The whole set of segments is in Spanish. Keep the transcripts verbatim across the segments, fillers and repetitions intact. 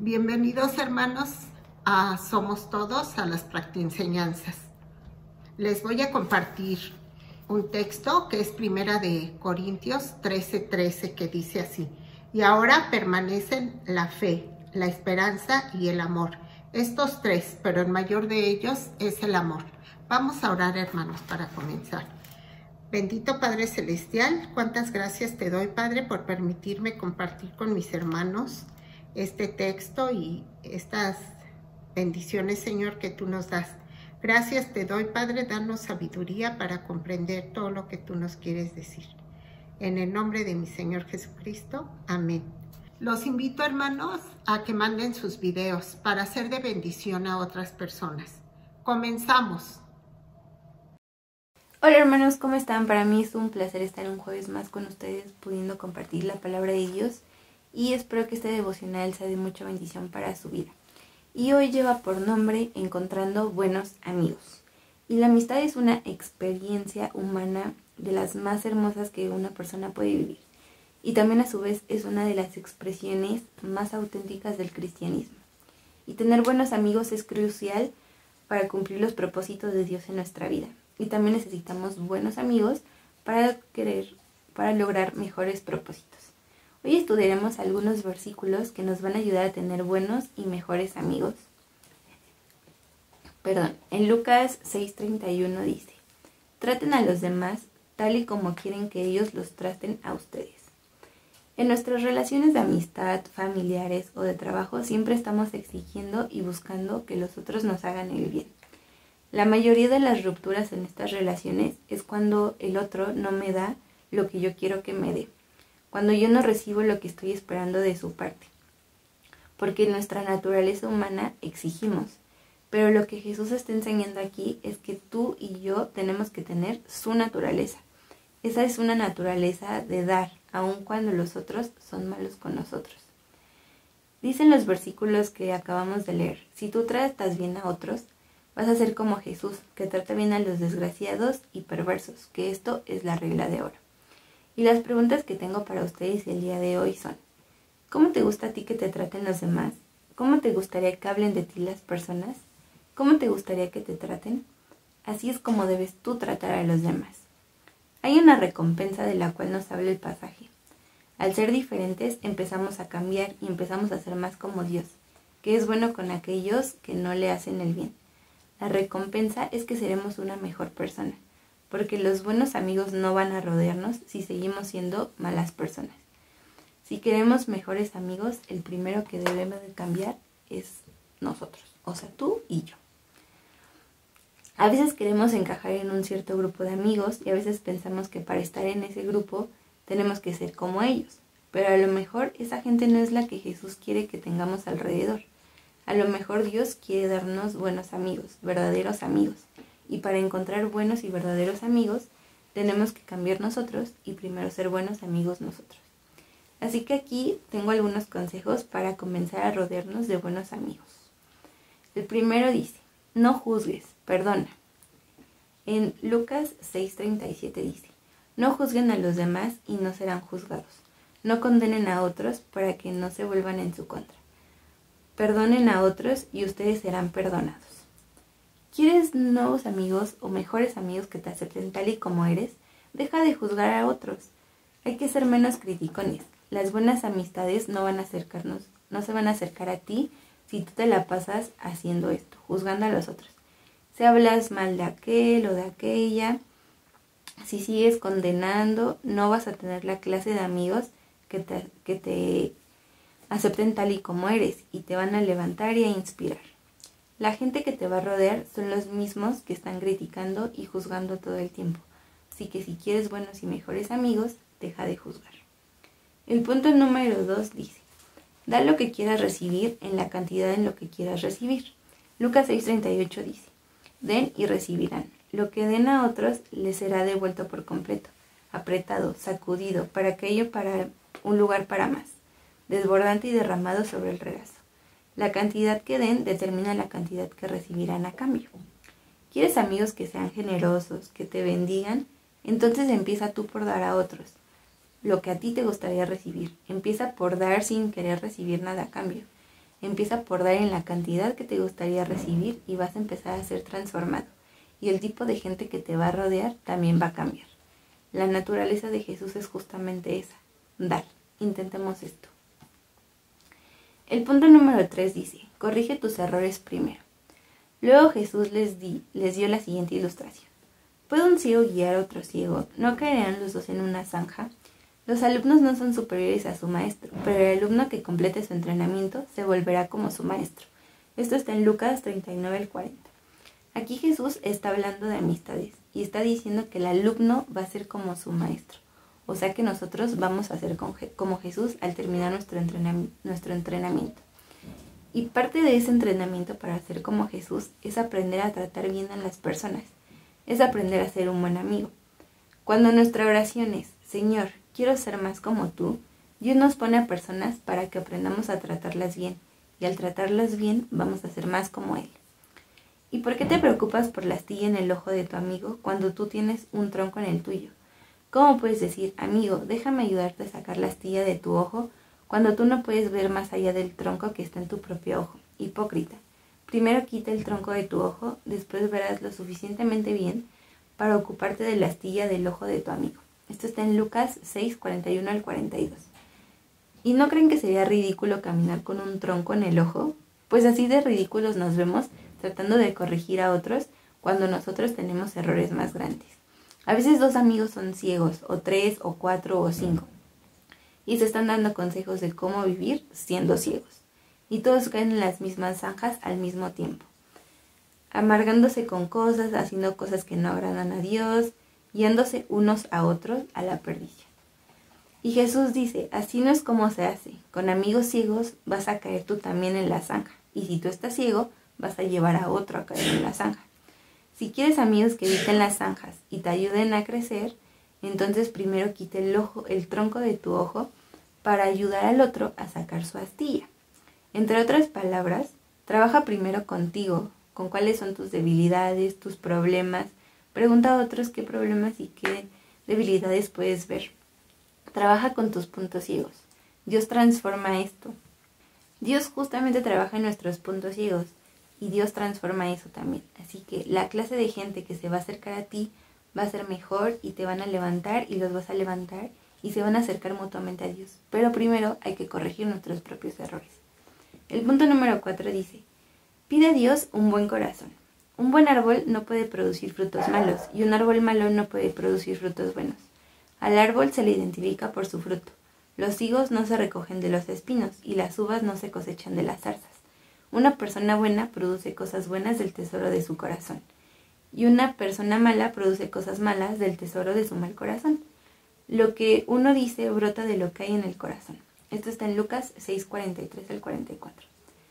Bienvenidos, hermanos, a Somos Todos, a las Practienseñanzas. Les voy a compartir un texto que es primera de Corintios trece, trece, que dice así: y ahora permanecen la fe, la esperanza y el amor. Estos tres, pero el mayor de ellos es el amor. Vamos a orar, hermanos, para comenzar. Bendito Padre Celestial, cuántas gracias te doy, Padre, por permitirme compartir con mis hermanos este texto y estas bendiciones, Señor, que tú nos das. Gracias te doy, Padre, danos sabiduría para comprender todo lo que tú nos quieres decir. En el nombre de mi Señor Jesucristo, amén. Los invito, hermanos, a que manden sus videos para ser de bendición a otras personas. Comenzamos. Hola hermanos, ¿cómo están? Para mí es un placer estar un jueves más con ustedes, pudiendo compartir la palabra de Dios, y espero que este devocional sea de mucha bendición para su vida. Y hoy lleva por nombre Encontrando Buenos Amigos. Y la amistad es una experiencia humana de las más hermosas que una persona puede vivir. Y también a su vez es una de las expresiones más auténticas del cristianismo. Y tener buenos amigos es crucial para cumplir los propósitos de Dios en nuestra vida. Y también necesitamos buenos amigos para querer, para lograr mejores propósitos. Hoy estudiaremos algunos versículos que nos van a ayudar a tener buenos y mejores amigos. Perdón, en Lucas seis treinta y uno dice: traten a los demás tal y como quieren que ellos los traten a ustedes. En nuestras relaciones de amistad, familiares o de trabajo siempre estamos exigiendo y buscando que los otros nos hagan el bien. La mayoría de las rupturas en estas relaciones es cuando el otro no me da lo que yo quiero que me dé, cuando yo no recibo lo que estoy esperando de su parte, porque en nuestra naturaleza humana exigimos, pero lo que Jesús está enseñando aquí es que tú y yo tenemos que tener su naturaleza. Esa es una naturaleza de dar, aun cuando los otros son malos con nosotros. Dicen los versículos que acabamos de leer: si tú tratas bien a otros, vas a ser como Jesús, que trata bien a los desgraciados y perversos, que esto es la regla de oro. Y las preguntas que tengo para ustedes el día de hoy son: ¿cómo te gusta a ti que te traten los demás? ¿Cómo te gustaría que hablen de ti las personas? ¿Cómo te gustaría que te traten? Así es como debes tú tratar a los demás. Hay una recompensa de la cual nos habla el pasaje. Al ser diferentes empezamos a cambiar y empezamos a ser más como Dios, que es bueno con aquellos que no le hacen el bien. La recompensa es que seremos una mejor persona, porque los buenos amigos no van a rodearnos si seguimos siendo malas personas. Si queremos mejores amigos, el primero que debemos de cambiar es nosotros, o sea, tú y yo. A veces queremos encajar en un cierto grupo de amigos y a veces pensamos que para estar en ese grupo tenemos que ser como ellos, pero a lo mejor esa gente no es la que Jesús quiere que tengamos alrededor. A lo mejor Dios quiere darnos buenos amigos, verdaderos amigos. Y para encontrar buenos y verdaderos amigos, tenemos que cambiar nosotros y primero ser buenos amigos nosotros. Así que aquí tengo algunos consejos para comenzar a rodearnos de buenos amigos. El primero dice: no juzgues, perdona. En Lucas seis treinta y siete dice: no juzguen a los demás y no serán juzgados. No condenen a otros para que no se vuelvan en su contra. Perdonen a otros y ustedes serán perdonados. ¿Quieres nuevos amigos o mejores amigos que te acepten tal y como eres? Deja de juzgar a otros. Hay que ser menos criticones. Las buenas amistades no van a acercarnos, no se van a acercar a ti si tú te la pasas haciendo esto, juzgando a los otros. Si hablas mal de aquel o de aquella, si sigues condenando, no vas a tener la clase de amigos que te, que te acepten tal y como eres y te van a levantar y a inspirar. La gente que te va a rodear son los mismos que están criticando y juzgando todo el tiempo. Así que si quieres buenos y mejores amigos, deja de juzgar. El punto número dos dice: da lo que quieras recibir en la cantidad en lo que quieras recibir. Lucas seis treinta y ocho dice: den y recibirán. Lo que den a otros les será devuelto por completo, apretado, sacudido, para aquello para un lugar para más, desbordante y derramado sobre el regazo. La cantidad que den determina la cantidad que recibirán a cambio. ¿Quieres amigos que sean generosos, que te bendigan? Entonces empieza tú por dar a otros lo que a ti te gustaría recibir. Empieza por dar sin querer recibir nada a cambio. Empieza por dar en la cantidad que te gustaría recibir y vas a empezar a ser transformado. Y el tipo de gente que te va a rodear también va a cambiar. La naturaleza de Jesús es justamente esa, dar. Intentemos esto. El punto número tres dice, corrige tus errores primero. Luego Jesús les, di, les dio la siguiente ilustración. ¿Puede un ciego guiar a otro ciego? ¿No caerán los dos en una zanja? Los alumnos no son superiores a su maestro, pero el alumno que complete su entrenamiento se volverá como su maestro. Esto está en Lucas treinta y nueve al cuarenta. Aquí Jesús está hablando de amistades y está diciendo que el alumno va a ser como su maestro. O sea que nosotros vamos a ser como Jesús al terminar nuestro entrenamiento, nuestro entrenamiento. Y parte de ese entrenamiento para ser como Jesús es aprender a tratar bien a las personas. Es aprender a ser un buen amigo. Cuando nuestra oración es, Señor, quiero ser más como tú, Dios nos pone a personas para que aprendamos a tratarlas bien. Y al tratarlas bien vamos a ser más como Él. ¿Y por qué te preocupas por la astilla en el ojo de tu amigo cuando tú tienes un tronco en el tuyo? ¿Cómo puedes decir, amigo, déjame ayudarte a sacar la astilla de tu ojo cuando tú no puedes ver más allá del tronco que está en tu propio ojo? Hipócrita. Primero quita el tronco de tu ojo, después verás lo suficientemente bien para ocuparte de la astilla del ojo de tu amigo. Esto está en Lucas seis, cuarenta y uno al cuarenta y dos. ¿Y no creen que sería ridículo caminar con un tronco en el ojo? Pues así de ridículos nos vemos tratando de corregir a otros cuando nosotros tenemos errores más grandes. A veces dos amigos son ciegos, o tres, o cuatro, o cinco, y se están dando consejos de cómo vivir siendo ciegos. Y todos caen en las mismas zanjas al mismo tiempo, amargándose con cosas, haciendo cosas que no agradan a Dios, guiándose unos a otros a la perdición. Y Jesús dice, así no es como se hace. Con amigos ciegos vas a caer tú también en la zanja. Y si tú estás ciego, vas a llevar a otro a caer en la zanja. Si quieres amigos que eviten las zanjas y te ayuden a crecer, entonces primero quita el ojo, el tronco de tu ojo para ayudar al otro a sacar su astilla. Entre otras palabras, trabaja primero contigo, con cuáles son tus debilidades, tus problemas. Pregunta a otros qué problemas y qué debilidades puedes ver. Trabaja con tus puntos ciegos. Dios transforma esto. Dios justamente trabaja en nuestros puntos ciegos y Dios transforma eso también. Así que la clase de gente que se va a acercar a ti va a ser mejor y te van a levantar y los vas a levantar y se van a acercar mutuamente a Dios. Pero primero hay que corregir nuestros propios errores. El punto número cuatro dice, pide a Dios un buen corazón. Un buen árbol no puede producir frutos malos y un árbol malo no puede producir frutos buenos. Al árbol se le identifica por su fruto. Los higos no se recogen de los espinos y las uvas no se cosechan de las zarzas. Una persona buena produce cosas buenas del tesoro de su corazón y una persona mala produce cosas malas del tesoro de su mal corazón. Lo que uno dice brota de lo que hay en el corazón. Esto está en Lucas seis, cuarenta y tres al cuarenta y cuatro.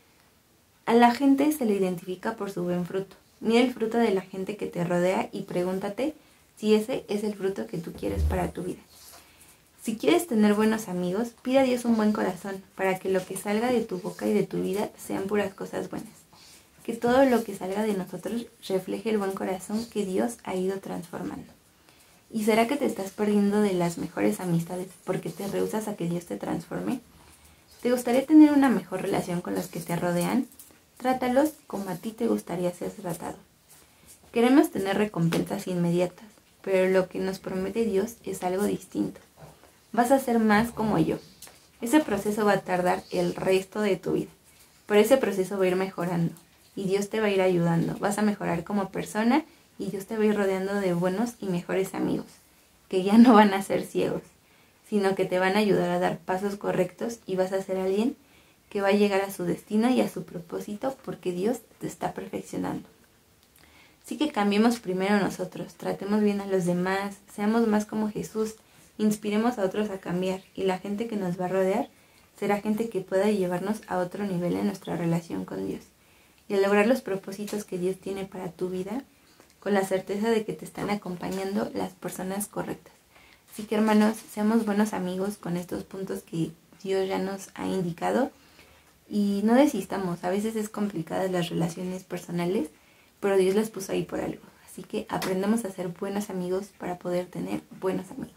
A la gente se le identifica por su buen fruto. Mira el fruto de la gente que te rodea y pregúntate si ese es el fruto que tú quieres para tu vida. Si quieres tener buenos amigos, pide a Dios un buen corazón para que lo que salga de tu boca y de tu vida sean puras cosas buenas. Que todo lo que salga de nosotros refleje el buen corazón que Dios ha ido transformando. ¿Y será que te estás perdiendo de las mejores amistades porque te rehusas a que Dios te transforme? ¿Te gustaría tener una mejor relación con los que te rodean? Trátalos como a ti te gustaría ser tratado. Queremos tener recompensas inmediatas, pero lo que nos promete Dios es algo distinto. Vas a ser más como yo. Ese proceso va a tardar el resto de tu vida, pero ese proceso va a ir mejorando y Dios te va a ir ayudando. Vas a mejorar como persona y Dios te va a ir rodeando de buenos y mejores amigos, que ya no van a ser ciegos, sino que te van a ayudar a dar pasos correctos y vas a ser alguien que va a llegar a su destino y a su propósito porque Dios te está perfeccionando. Así que cambiemos primero nosotros, tratemos bien a los demás, seamos más como Jesús, inspiremos a otros a cambiar y la gente que nos va a rodear será gente que pueda llevarnos a otro nivel en nuestra relación con Dios y a lograr los propósitos que Dios tiene para tu vida con la certeza de que te están acompañando las personas correctas. Así que hermanos, seamos buenos amigos con estos puntos que Dios ya nos ha indicado y no desistamos. A veces es complicadas las relaciones personales, pero Dios las puso ahí por algo. Así que aprendamos a ser buenos amigos para poder tener buenos amigos.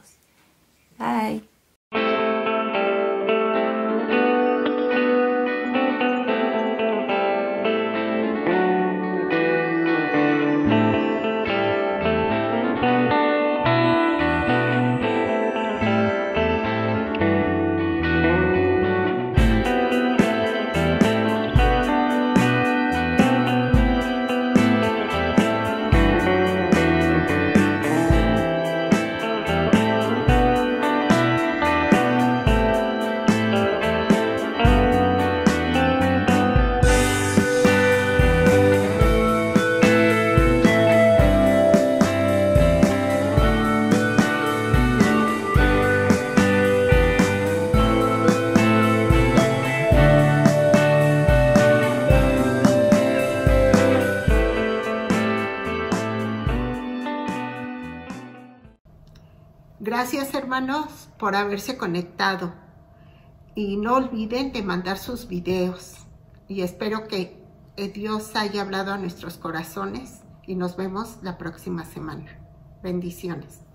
Bye. Gracias, hermanos, por haberse conectado. Y no olviden de mandar sus videos. Y espero que Dios haya hablado a nuestros corazones y nos vemos la próxima semana. Bendiciones.